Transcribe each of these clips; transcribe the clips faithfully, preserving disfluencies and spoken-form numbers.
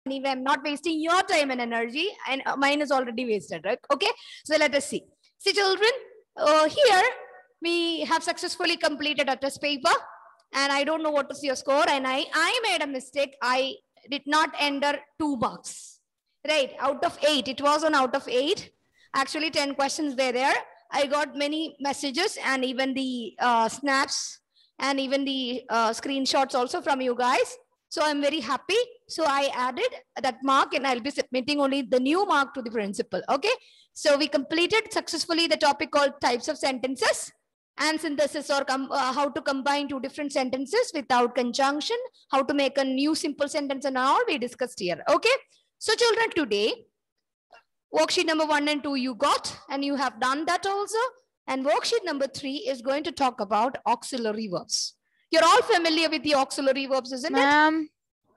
Anyway, I'm not wasting your time and energy, and mine is already wasted, right? Okay, so let us see. See, children, uh, here we have successfully completed a test paper, and I don't know what is your score, and I, I made a mistake. I did not enter two marks, right? Out of eight, it was on out of eight. Actually, ten questions were there. I got many messages and even the uh, snaps and even the uh, screenshots also from you guys. So I'm very happy. So I added that mark and I'll be submitting only the new mark to the principal. Okay. So we completed successfully the topic called types of sentences and synthesis, or uh, how to combine two different sentences without conjunction, how to make a new simple sentence and all we discussed here. Okay. So children, today, worksheet number one and two you got, and you have done that also. And worksheet number three is going to talk about auxiliary verbs. You're all familiar with the auxiliary verbs, isn't it? Ma'am.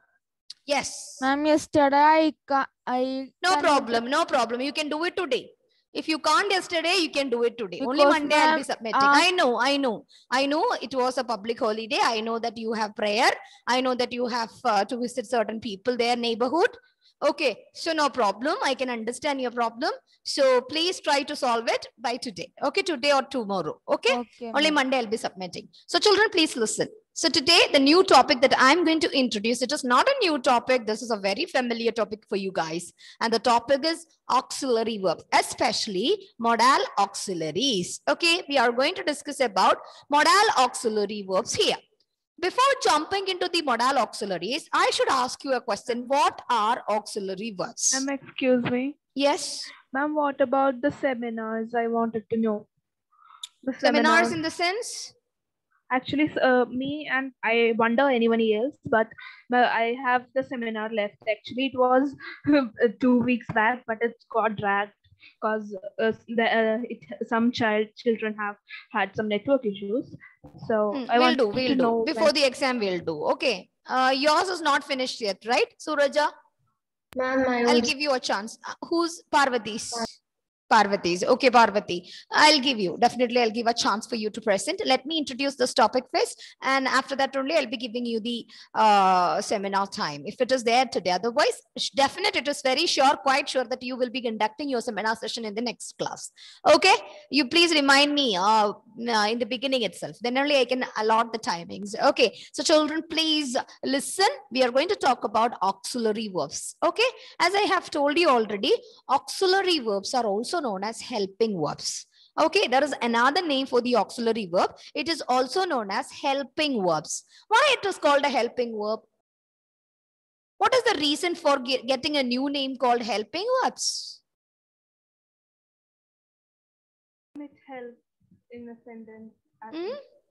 Yes. Ma'am, yesterday I, I No problem, no problem. You can do it today. If you can't yesterday, you can do it today. Only Monday I'll be submitting. Uh, I know, I know. I know it was a public holiday. I know that you have prayer. I know that you have uh, to visit certain people, their neighborhood. Okay, so no problem. I can understand your problem. So please try to solve it by today. Okay, today or tomorrow. Okay, okay only Monday I'll be submitting. So children, please listen. So today, the new topic that I'm going to introduce, it is not a new topic. This is a very familiar topic for you guys. And the topic is auxiliary verbs, especially modal auxiliaries. Okay, we are going to discuss about modal auxiliary verbs here. Before jumping into the modal auxiliaries, I should ask you a question. What are auxiliary verbs? Ma'am, excuse me. Yes. Ma'am, what about the seminars? I wanted to know. The seminars, seminars in the sense? Actually, uh, me and I wonder anyone else, but uh, I have the seminar left. Actually, it was two weeks back, but it got dragged because uh, the, uh, it, some child children have had some network issues. So hmm, I we'll want do, we'll to do. know Before when... the exam, we'll do. Okay. Uh, yours is not finished yet, right, Suraja? Ma'am, I'll give you a chance. Uh, who's Parvati's? Parvati's. Okay, Parvati. I'll give you, definitely I'll give a chance for you to present. Let me introduce this topic first. And after that only I'll be giving you the uh, seminar time. If it is there today, otherwise, definitely it is very sure, quite sure that you will be conducting your seminar session in the next class. Okay. You please remind me uh, in the beginning itself. Then only I can allot the timings. Okay. So children, please listen. We are going to talk about auxiliary verbs. Okay. As I have told you already, auxiliary verbs are also known as helping verbs. Okay, there is another name for the auxiliary verb. It is also known as helping verbs. Why it is called a helping verb? What is the reason for get, getting a new name called helping verbs? It helps in a sentence. Hmm?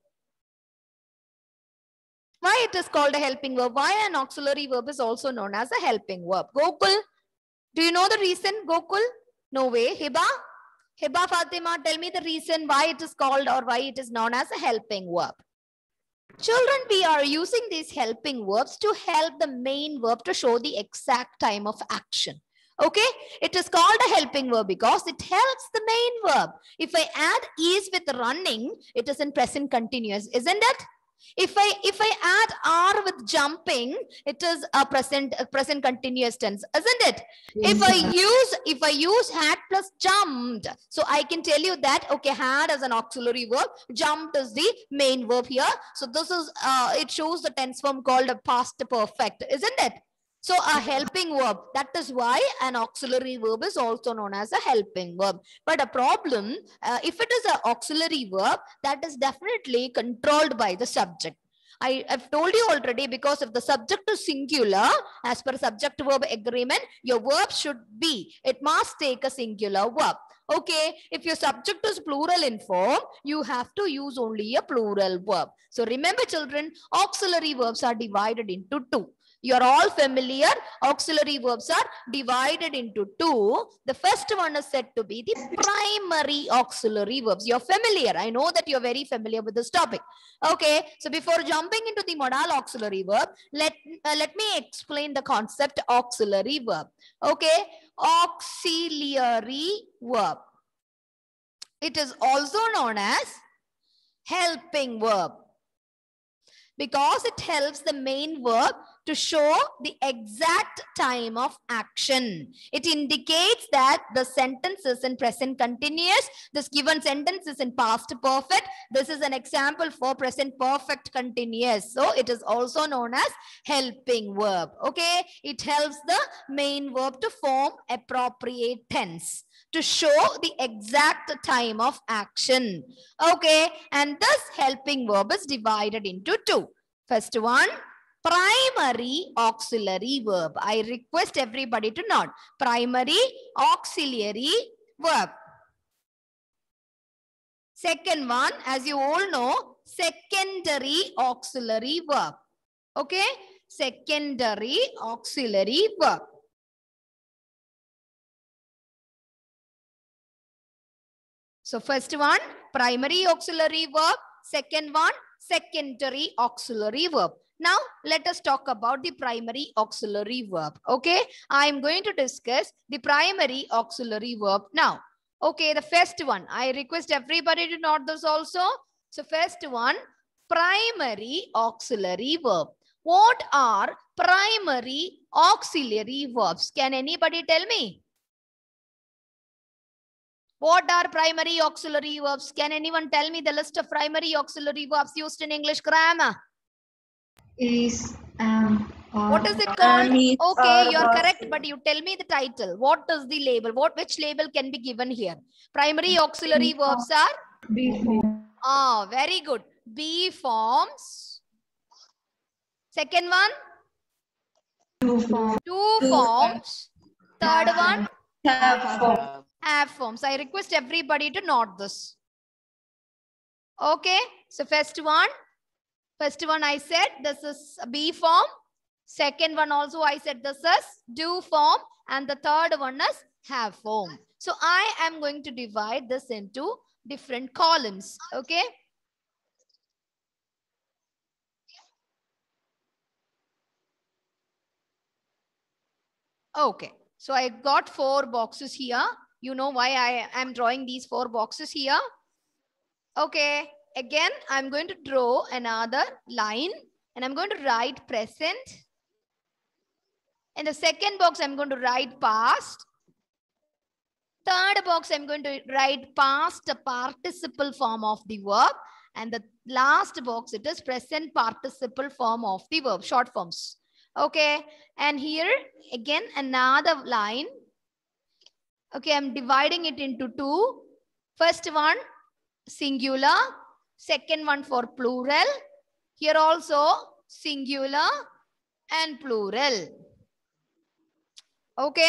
Why it is called a helping verb? Why an auxiliary verb is also known as a helping verb? Gokul, do you know the reason, Gokul? No way. Hiba? Hiba Fatima, tell me the reason why it is called or why it is known as a helping verb. Children, we are using these helping verbs to help the main verb to show the exact time of action. Okay, it is called a helping verb because it helps the main verb. If I add is with running, it is in present continuous, isn't it? If I if I add R with jumping, it is a present a present continuous tense, isn't it? If I use if I use had plus jumped, so I can tell you that okay, had as an auxiliary verb, jumped is the main verb here. So this is uh, it shows the tense form called a past perfect, isn't it? So a helping verb, that is why an auxiliary verb is also known as a helping verb. But a problem, uh, if it is an auxiliary verb, that is definitely controlled by the subject. I have told you already, because if the subject is singular, as per subject verb agreement, your verb should be, it must take a singular verb. Okay, if your subject is plural in form, you have to use only a plural verb. So remember children, auxiliary verbs are divided into two. You're all familiar, auxiliary verbs are divided into two. The first one is said to be the primary auxiliary verbs. You're familiar. I know that you're very familiar with this topic. Okay, so before jumping into the modal auxiliary verb, let, uh, let me explain the concept auxiliary verb. Okay, auxiliary verb. It is also known as helping verb. because it helps the main verb to show the exact time of action. It indicates that the sentence is in present continuous. This given sentence is in past perfect. This is an example for present perfect continuous. So it is also known as helping verb. Okay, it helps the main verb to form appropriate tense, to show the exact time of action. Okay, and this helping verb is divided into two. First one, primary auxiliary verb. I request everybody to note. Primary auxiliary verb. Second one, as you all know, secondary auxiliary verb. Okay, secondary auxiliary verb. So first one, primary auxiliary verb. Second one, secondary auxiliary verb. Now, let us talk about the primary auxiliary verb. Okay, I am going to discuss the primary auxiliary verb now. Okay, the first one, I request everybody to note this also. So first one, primary auxiliary verb. What are primary auxiliary verbs? Can anybody tell me? What are primary auxiliary verbs? Can anyone tell me the list of primary auxiliary verbs used in English grammar? Is, um, What is it called? Okay, you are correct, but you tell me the title. What is the label? What, which label can be given here? Primary auxiliary verbs are? be form. Ah, very good. Be forms. Second one? Do form. Two Two forms. Third one? Have form. Have forms. I request everybody to note this. Okay, so first one. First one I said this is be form. Second one also I said this is do form. And the third one is have form. So I am going to divide this into different columns. Okay. Okay. So I got four boxes here. You know why I am drawing these four boxes here? Okay. Again, I'm going to draw another line and I'm going to write present. In the second box, I'm going to write past. Third box, I'm going to write past participle form of the verb. And the last box, it is present participle form of the verb, short forms. Okay. And here, again, another line. Okay, I'm dividing it into two. First one, singular. Second one for plural. Here also singular and plural. Okay.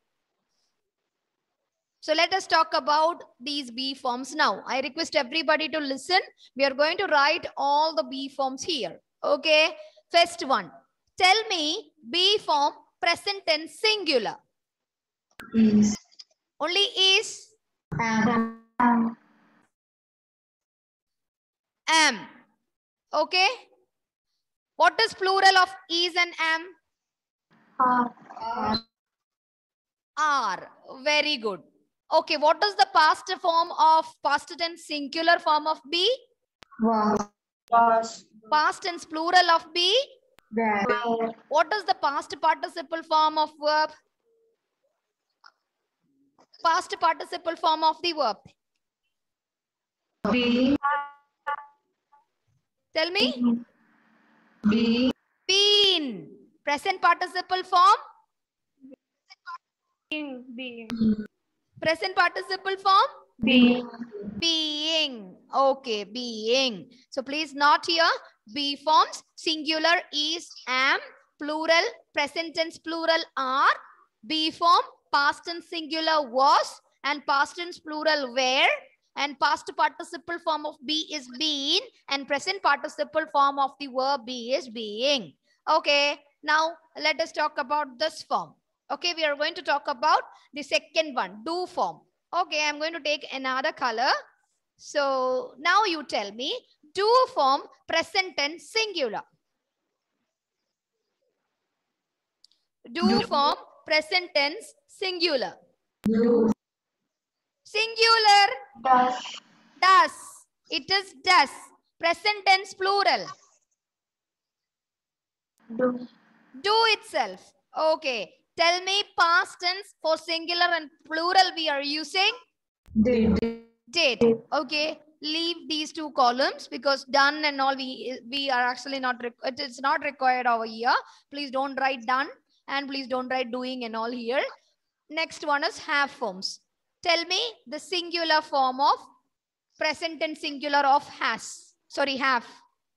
So let us talk about these be forms now. I request everybody to listen. We are going to write all the be forms here. Okay. First one. Tell me be form present tense singular. Is. Only is. Am. Am. Am. Okay. What is plural of is and am? Are. Are. Are. Very good. Okay. What is the past form of past tense singular form of be? Was. Was. Past tense plural of be? Were. What is the past participle form of verb? Past participle form of the verb. Be. Tell me. Be. Been. Present participle form. Being, being, Present participle form. being, Being. Okay, being. So please note here. Be forms. Singular is, am. Plural, present tense plural are. Be form, past tense singular was. And past tense plural were. And past participle form of be is been. And present participle form of the verb be is being. Okay, now let us talk about this form. Okay, we are going to talk about the second one, do form. Okay, I'm going to take another color. So now you tell me, do form present tense singular. Do form present tense singular. Do. Singular. Does. Does. It is does. Present tense plural. Do. Do itself. Okay. Tell me past tense for singular and plural we are using. Did. Did. Okay. Leave these two columns because done and all we we are actually not it is not required over here. Please don't write done and please don't write doing and all here. Next one is have forms. Tell me the singular form of present and singular of has. Sorry, have.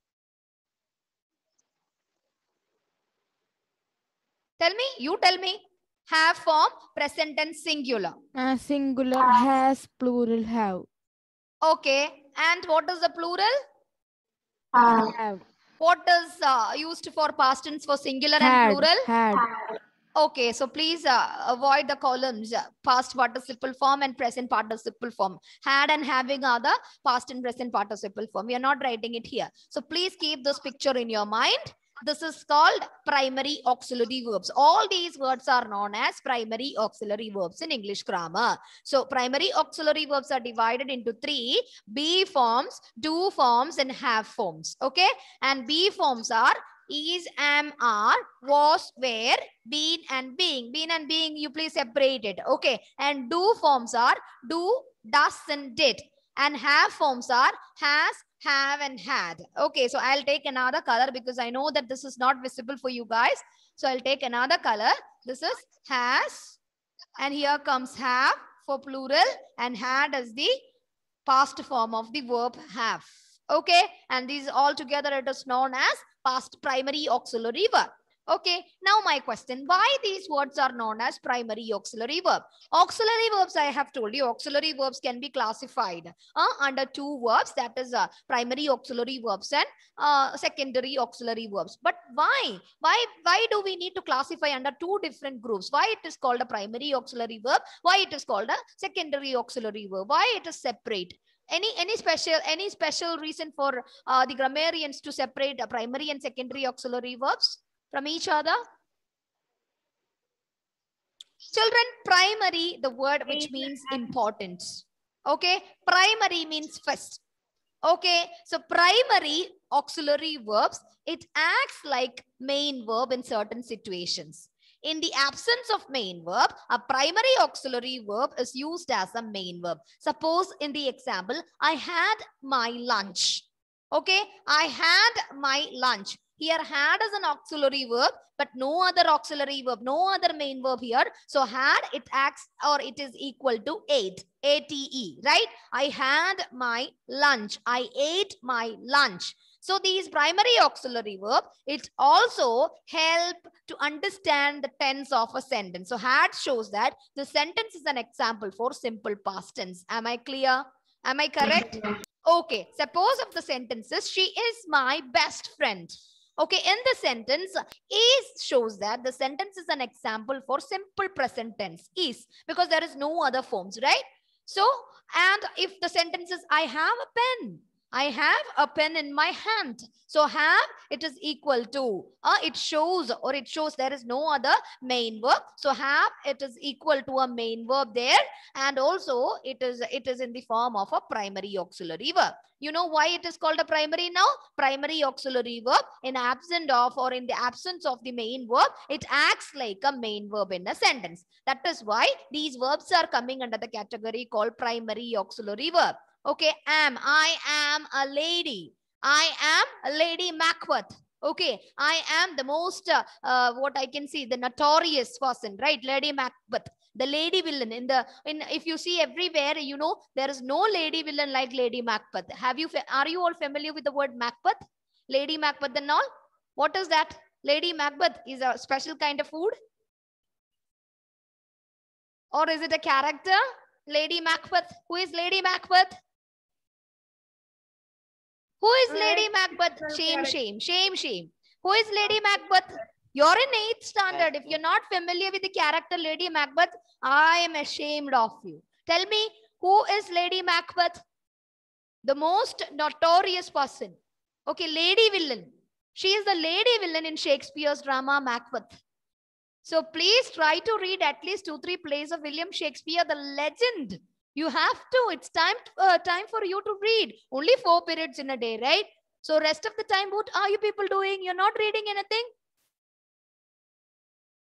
Tell me, you tell me. Have form, present and singular. Uh, singular has, plural have. Okay. And what is the plural? Have. Have. What is uh, used for past tense for singular Had. and plural? Had. Okay, so please uh, avoid the columns uh, past participle form and present participle form. Had and having are the past and present participle form. We are not writing it here. So please keep this picture in your mind. This is called primary auxiliary verbs. All these words are known as primary auxiliary verbs in English grammar. So primary auxiliary verbs are divided into three: be forms, do forms, and have forms. Okay, and be forms are is, am, are, was, were, been, and being. Been and being, you please separate it. Okay. And do forms are do, does, and did. And have forms are has, have, and had. Okay. So I'll take another color because I know that this is not visible for you guys. So I'll take another color. This is has. And here comes have for plural. And had as the past form of the verb have. Okay. And these all together it is known as past primary auxiliary verb. Okay. Now my question, why these words are known as primary auxiliary verb? Auxiliary verbs, I have told you, auxiliary verbs can be classified uh, under two verbs, that is uh, primary auxiliary verbs and uh, secondary auxiliary verbs. But why? Why, why do we need to classify under two different groups? Why it is called a primary auxiliary verb? Why it is called a secondary auxiliary verb? Why it is separate? Any any special any special reason for uh, the grammarians to separate uh, primary and secondary auxiliary verbs from each other? Children, primary, the word which means importance. Okay, primary means first. Okay, so primary auxiliary verbs, it acts like main verb in certain situations. In the absence of main verb, a primary auxiliary verb is used as a main verb. Suppose in the example, I had my lunch. Okay, I had my lunch. Here had is an auxiliary verb, but no other auxiliary verb, no other main verb here. So had, it acts or it is equal to ate, A T E, right? I had my lunch. I ate my lunch. So these primary auxiliary verb, it also help to understand the tense of a sentence. So had shows that the sentence is an example for simple past tense. Am I clear? Am I correct? Okay, suppose of the sentences, she is my best friend. Okay, in the sentence, is shows that the sentence is an example for simple present tense, is, because there is no other forms, right? So, and if the sentence is, I have a pen, I have a pen in my hand. So have, it is equal to, uh, it shows or it shows there is no other main verb. So have, it is equal to a main verb there. And also it is, it is in the form of a primary auxiliary verb. You know why it is called a primary now? Primary auxiliary verb, in absence of or in the absence of the main verb, it acts like a main verb in a sentence. That is why these verbs are coming under the category called primary auxiliary verb. Okay, am, I am a lady. I am a Lady Macbeth. Okay, I am the most, uh, uh, what I can see, the notorious person, right? Lady Macbeth, the lady villain. In the, in if you see everywhere, you know, there is no lady villain like Lady Macbeth. Have you, are you all familiar with the word Macbeth? Lady Macbeth and all? What is that? Lady Macbeth is a special kind of food? Or is it a character? Lady Macbeth. Who is Lady Macbeth? Who is Lady Macbeth? Shame, shame, shame, shame. Who is Lady Macbeth? You're in eighth standard. If you're not familiar with the character Lady Macbeth, I am ashamed of you. Tell me, who is Lady Macbeth? The most notorious person. Okay, lady villain. She is the lady villain in Shakespeare's drama Macbeth. So please try to read at least two, three plays of William Shakespeare, the legend. You have to. It's time, uh, time for you to read. Only four periods in a day, right? So rest of the time, what are you people doing? You're not reading anything?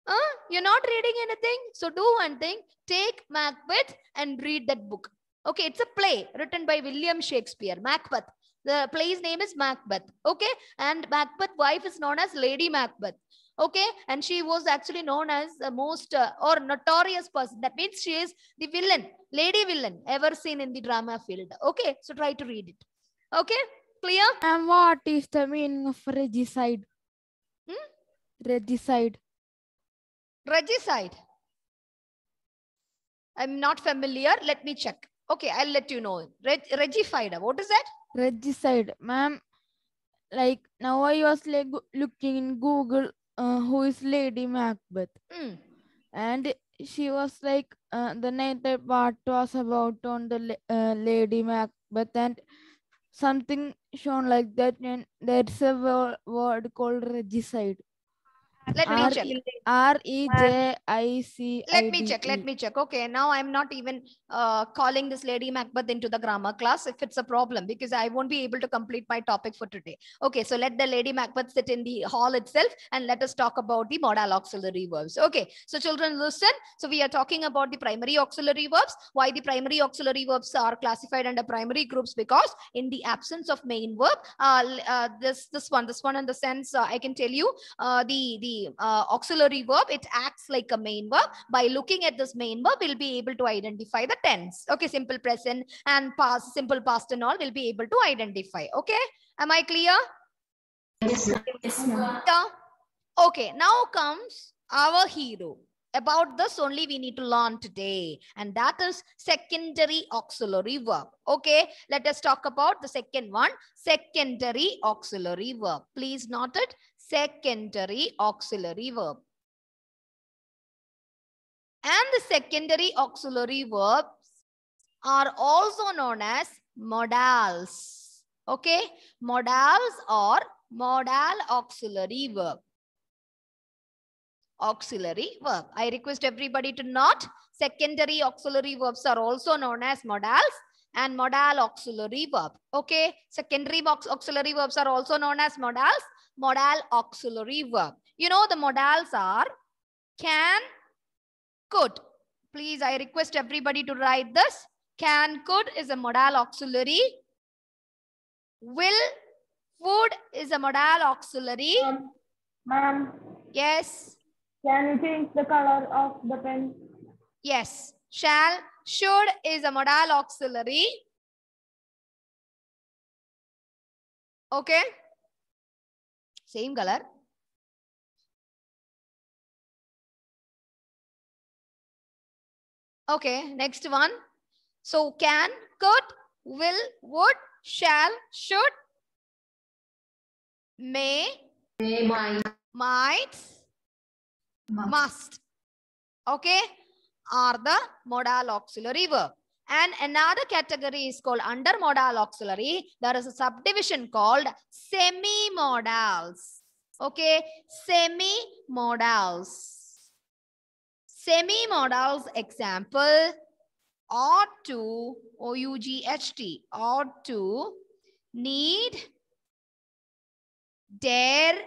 Huh? You're not reading anything. So do one thing. Take Macbeth and read that book. Okay, it's a play written by William Shakespeare. Macbeth. The play's name is Macbeth. Okay, and Macbeth's wife is known as Lady Macbeth. Okay, and she was actually known as the most uh, or notorious person. That means she is the villain, lady villain ever seen in the drama field. Okay, so try to read it. Okay, clear? And what is the meaning of regicide? Hmm? Regicide. Regicide. I'm not familiar. Let me check. Okay, I'll let you know. Reg Regicide. What is that? Regicide, ma'am. Like now I was like go- looking in Google uh, who is Lady Macbeth, Hmm. and she was like uh, the narrative part was about on the la- uh, Lady Macbeth, and something shown like that, and there's a wo- word called regicide. Let me R check. E R E J I C I Let me D check. Let E. me check. Okay, now I'm not even uh, calling this Lady Macbeth into the grammar class if it's a problem, because I won't be able to complete my topic for today. Okay, so let the Lady Macbeth sit in the hall itself and let us talk about the modal auxiliary verbs. Okay, so children listen. So we are talking about the primary auxiliary verbs. Why the primary auxiliary verbs are classified under primary groups? Because in the absence of main verb, uh, uh, this this one, this one in the sense uh, I can tell you uh, the the uh, auxiliary verb, it acts like a main verb. By looking at this main verb, we'll be able to identify the tense. Okay, simple present and past, simple past and all, we'll be able to identify. Okay, am I clear? Yes, ma'am. Yes, ma'am. Yeah. Okay, now comes our hero. About this only we need to learn today, and that is secondary auxiliary verb. Okay, let us talk about the second one, secondary auxiliary verb. Please note it, secondary auxiliary verb. And the secondary auxiliary verbs are also known as modals. Okay, modals or modal auxiliary verb. Auxiliary verb. I request everybody to note secondary auxiliary verbs are also known as modals and modal auxiliary verb. Okay, secondary auxiliary verbs are also known as modals, modal auxiliary verb. You know the modals are can, could. Please, I request everybody to write this. Can, could is a modal auxiliary. Will, would is a modal auxiliary. Um, Ma'am, Yes. can you change the color of the pen? Yes. Shall, should is a modal auxiliary. Okay. Same color. Okay. Next one. So can, could, will, would, shall, should, may, May, might, might, must. must. Okay, are the modal auxiliary verb. And another category is called under modal auxiliary. There is a subdivision called semi-modals. Okay, semi-modals. Semi-modals example, ought to, O U G H T, ought to, need, dare,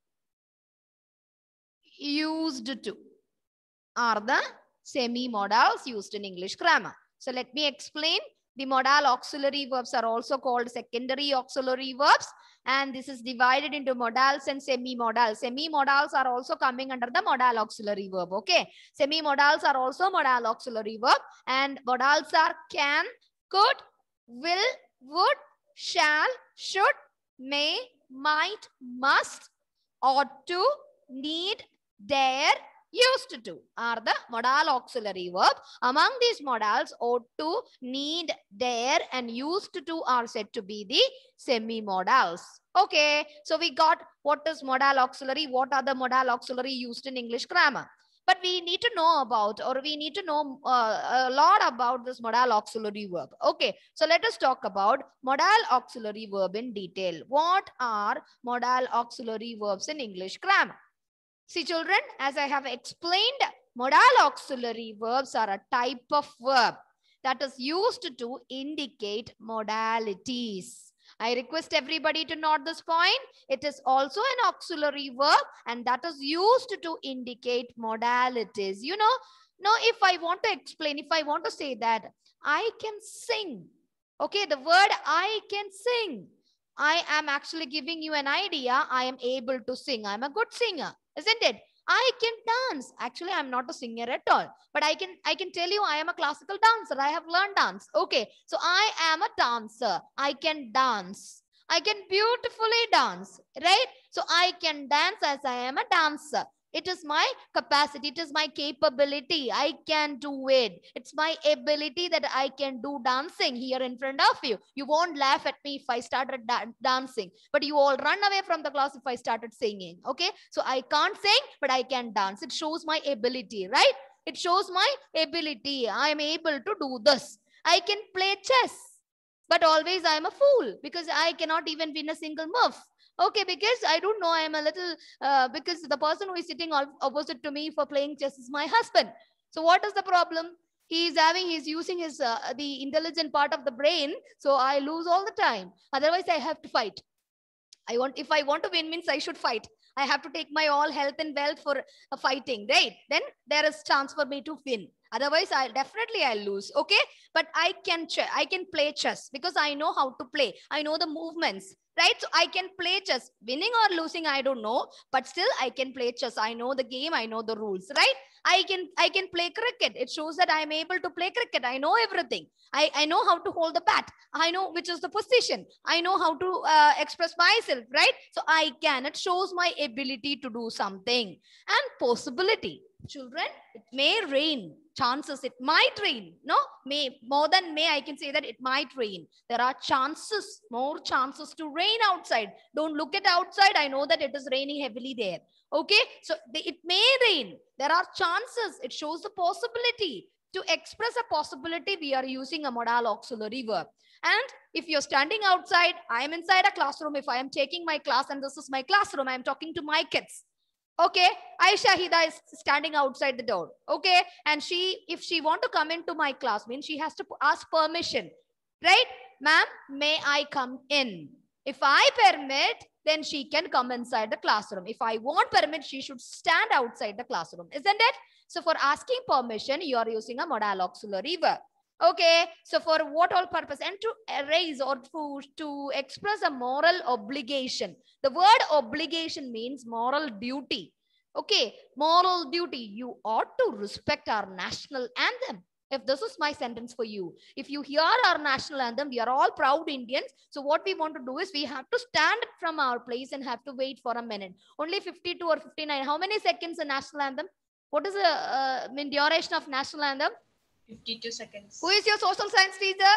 used to are the semi-modals used in English grammar. So let me explain. The modal auxiliary verbs are also called secondary auxiliary verbs, and this is divided into modals and semi-modals. Semi-modals are also coming under the modal auxiliary verb. Okay, semi-modals are also modal auxiliary verb, and modals are can, could, will, would, shall, should, may, might, must, ought to, need, dare, used to are the modal auxiliary verb. Among these modals, ought to, need, dare, and used to are said to be the semi-modals. Okay, so we got what is modal auxiliary, what are the modal auxiliary used in English grammar. But we need to know about, or we need to know uh, a lot about this modal auxiliary verb. Okay, so let us talk about modal auxiliary verb in detail. What are modal auxiliary verbs in English grammar? See children, as I have explained, modal auxiliary verbs are a type of verb that is used to indicate modalities. I request everybody to note this point. It is also an auxiliary verb and that is used to indicate modalities. You know, now if I want to explain, if I want to say that I can sing, okay, the word I can sing, I am actually giving you an idea. I am able to sing. I'm a good singer, isn't it? I can dance. Actually, I'm not a singer at all, but I can I can tell you I am a classical dancer. I have learned dance. Okay, so I am a dancer. I can dance. I can beautifully dance, right? So I can dance as I am a dancer. It is my capacity. It is my capability. I can do it. It's my ability that I can do dancing here in front of you. You won't laugh at me if I started da dancing, but you all run away from the class if I started singing. Okay, so I can't sing, but I can dance. It shows my ability, right? It shows my ability. I am able to do this. I can play chess, but always I am a fool because I cannot even win a single move. Okay, because I don't know, I am a little, uh, because the person who is sitting opposite to me for playing chess is my husband. So what is the problem? He is having, he's using his, uh, the intelligent part of the brain. So I lose all the time. Otherwise I have to fight. I want, if I want to win means I should fight. I have to take my all health and wealth for uh, fighting, right? Then there is chance for me to win. Otherwise, I'll definitely I'll lose. Okay, but I can I can play chess because I know how to play. I know the movements, right? So I can play chess. Winning or losing, I don't know, but still I can play chess. I know the game. I know the rules, right? I can I can play cricket. It shows that I am able to play cricket. I know everything. I, I know how to hold the bat. I know which is the position. I know how to uh, express myself, right? So I can. It shows my ability to do something. And possibility. Children, it may rain. Chances, it might rain. No, may, more than may, I can say that it might rain. There are chances, more chances to rain outside. Don't look at outside. I know that it is raining heavily there. Okay, so it may rain. There are chances. It shows the possibility. To express a possibility, we are using a modal auxiliary verb. And if you're standing outside, I am inside a classroom. If I am taking my class and this is my classroom, I am talking to my kids. Okay, Aisha Hida is standing outside the door. Okay, and she, if she want to come into my class, means she has to ask permission, right? Ma'am, may I come in? If I permit, then she can come inside the classroom. If I won't permit, she should stand outside the classroom, isn't it? So for asking permission, you are using a modal auxiliary verb. Okay, so for what all purpose? And to erase or to, to express a moral obligation. The word obligation means moral duty. Okay, moral duty. You ought to respect our national anthem. If this is my sentence for you, if you hear our national anthem, we are all proud Indians. So what we want to do is we have to stand from our place and have to wait for a minute. Only fifty-two or fifty-nine. How many seconds the national anthem? What is the uh, mean duration of national anthem? fifty-two seconds. Who is your social science teacher?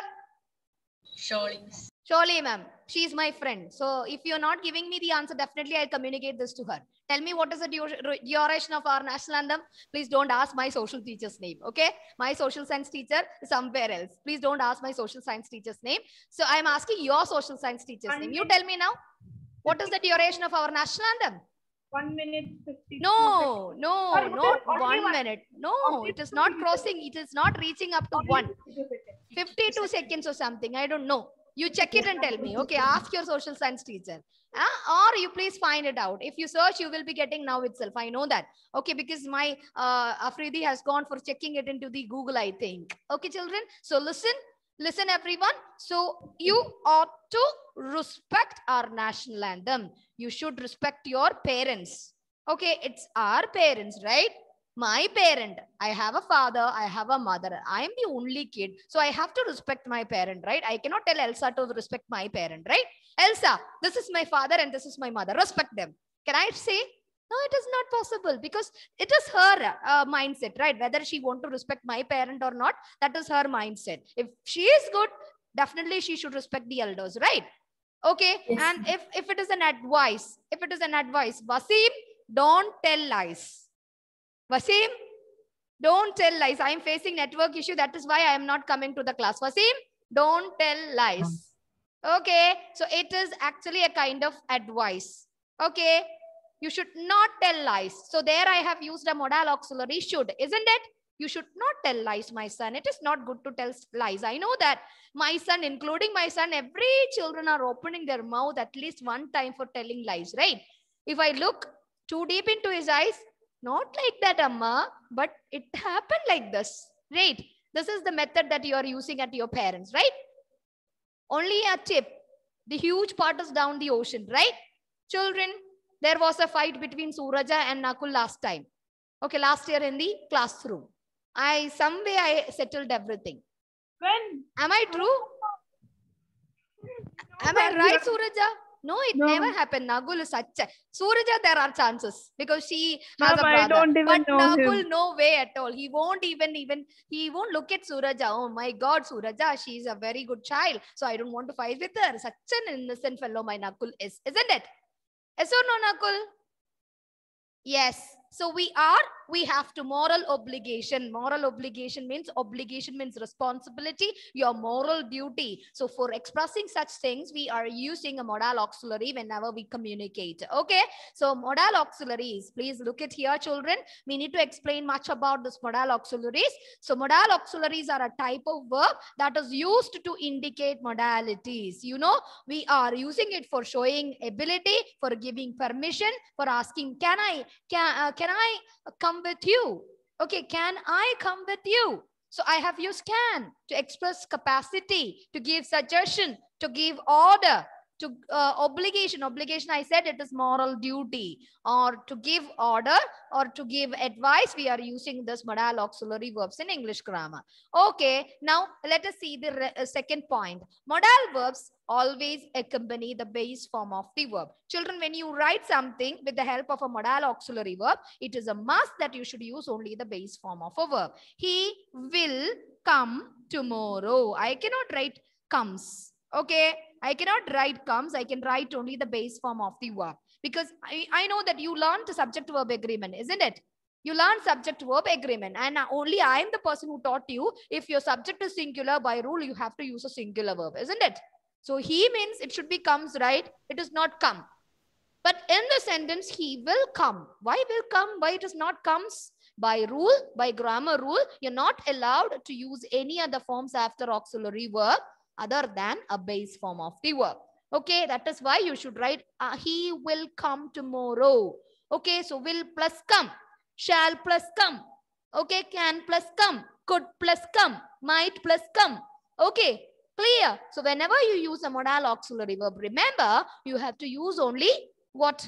Surely. Surely, ma'am. She is my friend. So if you're not giving me the answer, definitely I'll communicate this to her. Tell me what is the duration of our national anthem. Please don't ask my social teacher's name. Okay. My social science teacher is somewhere else. Please don't ask my social science teacher's name. So I'm asking your social science teacher's name. You tell me now. What is the duration of our national anthem? One minute, fifty. No, no, Sorry, not only one one. minute. No, it is not crossing. It is not reaching up to one. fifty-two seconds or something. I don't know. You check it and tell me. Okay, ask your social science teacher. Uh, or you please find it out. If you search, you will be getting now itself. I know that. Okay, because my uh, Afridi has gone for checking it into the Google, I think. Okay, children. So listen, listen everyone. So you ought to respect our national anthem. You should respect your parents. Okay, it's our parents, right? My parent, I have a father, I have a mother. I am the only kid. So I have to respect my parent, right? I cannot tell Elsa to respect my parent, right? Elsa, this is my father and this is my mother. Respect them. Can I say? No, it is not possible because it is her uh, mindset, right? Whether she want to respect my parent or not, that is her mindset. If she is good, definitely she should respect the elders, right? Okay. Yes. And if, if it is an advice, if it is an advice, Wasim, don't tell lies. Wasim, don't tell lies. I am facing network issue. That is why I am not coming to the class. Wasim, don't tell lies. Okay. So it is actually a kind of advice. Okay. You should not tell lies. So there I have used a modal auxiliary should, isn't it? You should not tell lies, my son. It is not good to tell lies. I know that my son, including my son, every children are opening their mouth at least one time for telling lies, right? If I look too deep into his eyes, not like that, Amma, but it happened like this, right? This is the method that you are using at your parents, right? Only a tip. The huge part is down the ocean, right? Children, there was a fight between Suraja and Nakul last time. Okay, last year in the classroom. I, some way I settled everything. When? Am I true? Am I right, Suraja? No, it No. never happened. Nakul is such a... Suraja, there are chances because she has Ma'am, a I brother. don't even But know Nakul, him. no way at all. He won't even, even, he won't look at Suraja. Oh my God, Suraja, she's a very good child. So I don't want to fight with her. Such an innocent fellow my Nakul is, isn't it? Yes or no, Nakul? Yes. So we are, we have to moral obligation. Moral obligation means, obligation means responsibility, your moral duty. So for expressing such things, we are using a modal auxiliary whenever we communicate. Okay. So modal auxiliaries, please look at here, children. We need to explain much about this modal auxiliaries. So modal auxiliaries are a type of verb that is used to indicate modalities. You know, we are using it for showing ability, for giving permission, for asking, can I, can, uh, can I come with you? Okay, can I come with you? So I have used can to express capacity, to give suggestion, to give order, to uh, obligation. Obligation, I said it is moral duty, or to give order or to give advice. We are using this modal auxiliary verbs in English grammar. Okay, now let us see the uh, second point. Modal verbs always accompany the base form of the verb. Children, when you write something with the help of a modal auxiliary verb, it is a must that you should use only the base form of a verb. He will come tomorrow. I cannot write comes. Okay, I cannot write comes. I can write only the base form of the verb, because I, I know that you learned subject verb agreement, isn't it? You learn subject verb agreement, and only I am the person who taught you, if your subject is singular, by rule you have to use a singular verb, isn't it? So he means it should be comes, right? It is not come. But in the sentence, he will come. Why will come? Why it is not comes? By rule, by grammar rule, you're not allowed to use any other forms after auxiliary verb other than a base form of the verb. Okay, that is why you should write, uh, he will come tomorrow. Okay, so will plus come, shall plus come. Okay, can plus come, could plus come, might plus come. Okay, clear? So whenever you use a modal auxiliary verb, remember, you have to use only what?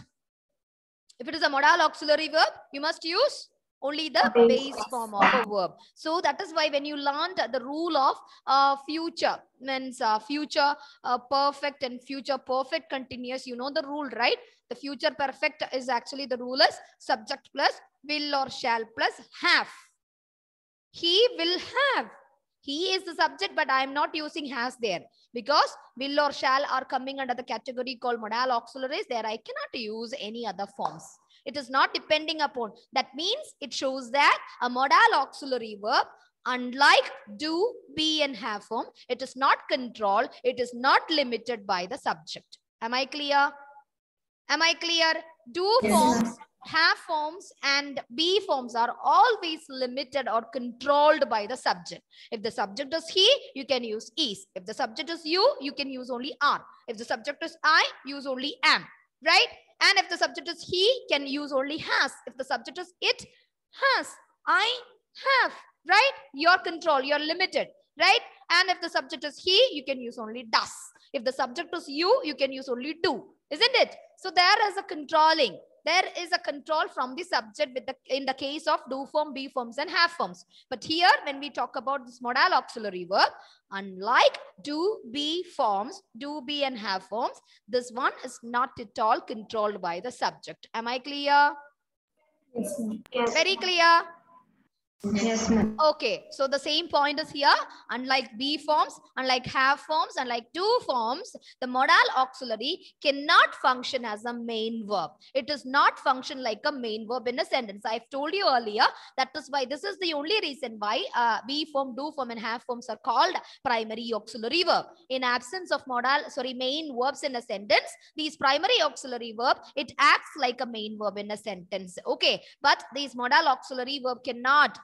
If it is a modal auxiliary verb, you must use only the base form of a verb. So that is why when you learned the rule of uh, future, means uh, future uh, perfect and future perfect continuous, you know the rule, right? The future perfect is actually, the rule is subject plus will or shall plus have. He will have. He is the subject, but I am not using has there, because will or shall are coming under the category called modal auxiliaries. There I cannot use any other forms. It is not depending upon. That means it shows that a modal auxiliary verb, unlike do, be, and have form, it is not controlled. It is not limited by the subject. Am I clear? Am I clear? Do forms, have forms, and be forms are always limited or controlled by the subject. If the subject is he, you can use is. If the subject is you, you can use only are. If the subject is I, use only am. Right? And if the subject is he, can use only has. If the subject is it, has. I have. Right? Your control, you're limited. Right? And if the subject is he, you can use only does. If the subject is you, you can use only do. Isn't it? So there is a controlling. There is a control from the subject with the, in the case of do form, be forms, and have forms. But here, when we talk about this modal auxiliary verb, unlike do, be forms, do, be, and have forms, this one is not at all controlled by the subject. Am I clear? Yes, ma'am. Yes. Very clear? Yes, ma'am. Okay, so the same point is here. Unlike be forms, unlike have forms, unlike do forms, the modal auxiliary cannot function as a main verb. It does not function like a main verb in a sentence. I've told you earlier, that is why this is the only reason why uh, be form, do form, and have forms are called primary auxiliary verb. In absence of modal, sorry, main verbs in a sentence, these primary auxiliary verb, it acts like a main verb in a sentence. Okay, but these modal auxiliary verb cannot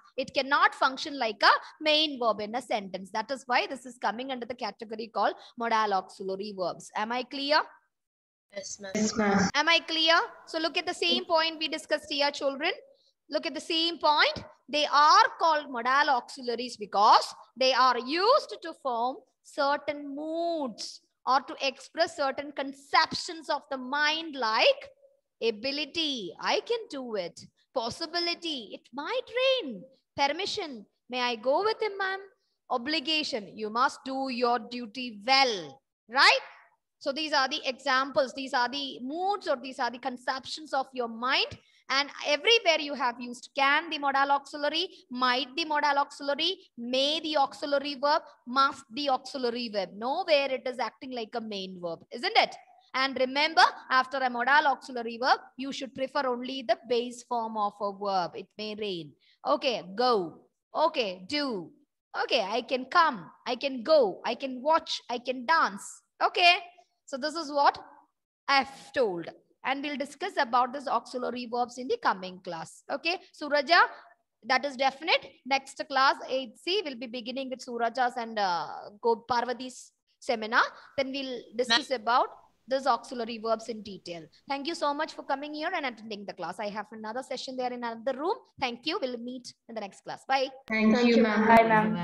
It cannot function like a main verb in a sentence. That is why this is coming under the category called modal auxiliary verbs. Am I clear? Yes, ma'am. Yes, ma'am. Am I clear? So look at the same point we discussed here, children. Look at the same point. They are called modal auxiliaries because they are used to form certain moods or to express certain conceptions of the mind, like ability, I can do it, possibility, it might rain, permission, may I go with him, ma'am, obligation, you must do your duty well, right? So these are the examples, these are the moods, or these are the conceptions of your mind. And everywhere you have used can, the modal auxiliary, might the modal auxiliary, may the auxiliary verb, must the auxiliary verb. Nowhere it is acting like a main verb, isn't it? And remember, after a modal auxiliary verb, you should prefer only the base form of a verb. It may rain. Okay, go. Okay, do. Okay, I can come. I can go. I can watch. I can dance. Okay. So this is what I've told. And we'll discuss about this auxiliary verbs in the coming class. Okay. Suraja, that is definite. Next class, eight C, will be beginning with Suraja's and uh, Go Parvati's seminar. Then we'll discuss about this auxiliary verbs in detail. Thank you so much for coming here and attending the class. I have another session there in another room. Thank you. We'll meet in the next class. Bye. Thank you, ma'am. Bye, ma'am.